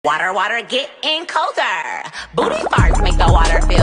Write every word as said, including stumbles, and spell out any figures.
Water, water, getting colder. Booty farts make the water feel